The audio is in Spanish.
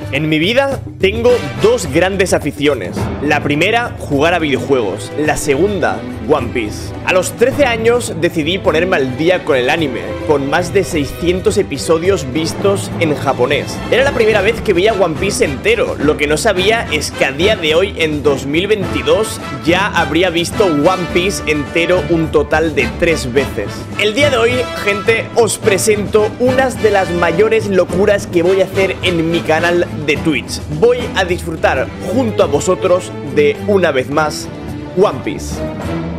En mi vida tengo dos grandes aficiones. La primera, jugar a videojuegos. La segunda, One Piece. A los 13 años decidí ponerme al día con el anime, con más de 600 episodios vistos en japonés. Era la primera vez que veía One Piece entero. Lo que no sabía es que a día de hoy, en 2022, ya habría visto One Piece entero un total de 3 veces. El día de hoy, gente, os presento unas de las mayores locuras que voy a hacer en mi canal de Twitch. Voy a disfrutar junto a vosotros de, una vez más, One Piece.